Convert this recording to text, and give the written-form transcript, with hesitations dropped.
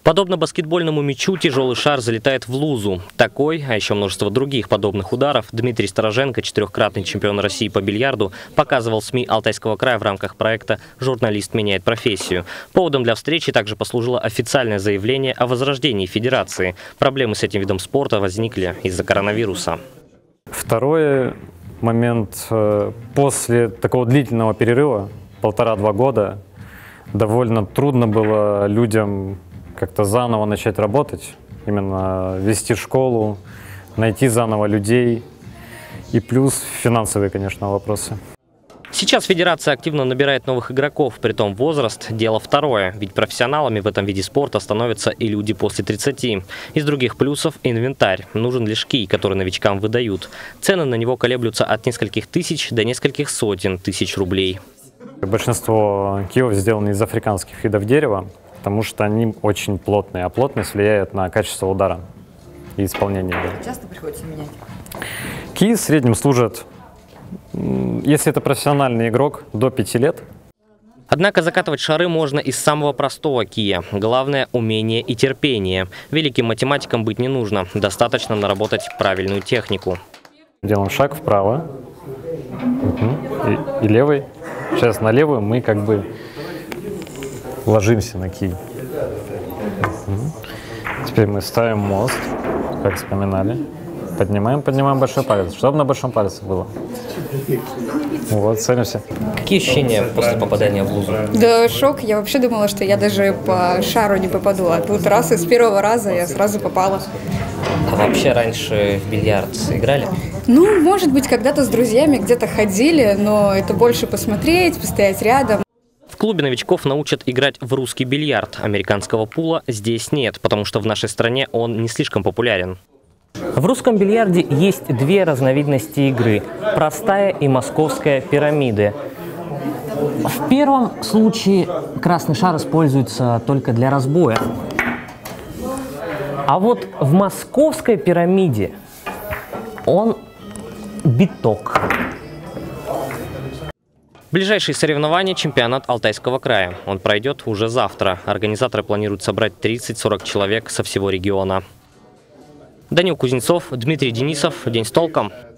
Подобно баскетбольному мячу, тяжелый шар залетает в лузу. Такой, а еще множество других подобных ударов, Дмитрий Стороженко, четырехкратный чемпион России по бильярду, показывал СМИ Алтайского края в рамках проекта «Журналист меняет профессию». Поводом для встречи также послужило официальное заявление о возрождении федерации. Проблемы с этим видом спорта возникли из-за коронавируса. Второй момент. После такого длительного перерыва, 1,5–2 года, довольно трудно было людям как-то заново начать работать, именно вести школу, найти заново людей и плюс финансовые, конечно, вопросы. Сейчас федерация активно набирает новых игроков, притом возраст – дело второе, ведь профессионалами в этом виде спорта становятся и люди после 30. Из других плюсов – инвентарь. Нужен лишь кий, который новичкам выдают. Цены на него колеблются от нескольких тысяч до нескольких сотен тысяч рублей. Большинство киев сделаны из африканских видов дерева, потому что они очень плотные, а плотность влияет на качество удара и исполнения. Часто приходится менять? Кии в среднем служат, если это профессиональный игрок, до 5 лет. Однако закатывать шары можно из самого простого кия. Главное – умение и терпение. Великим математиком быть не нужно, достаточно наработать правильную технику. Делаем шаг вправо и левый. Сейчас на левую мы как бы ложимся на кий. Теперь мы ставим мост, как вспоминали. Поднимаем большой палец, чтобы на большом пальце было. Вот, целимся. Какие ощущения после попадания в лузу? Да, шок. Я вообще думала, что я даже по шару не попаду. А тут раз и с первого раза я сразу попала. А вообще раньше в бильярд играли? Ну, может быть, когда-то с друзьями где-то ходили, но это больше посмотреть, постоять рядом. В клубе новичков научат играть в русский бильярд. Американского пула здесь нет, потому что в нашей стране он не слишком популярен. В русском бильярде есть две разновидности игры – простая и московская пирамиды. В первом случае красный шар используется только для разбоя. А вот в московской пирамиде он биток. Ближайшие соревнования – чемпионат Алтайского края. Он пройдет уже завтра. Организаторы планируют собрать 30–40 человек со всего региона. Данил Кузнецов, Дмитрий Денисов. День с толком.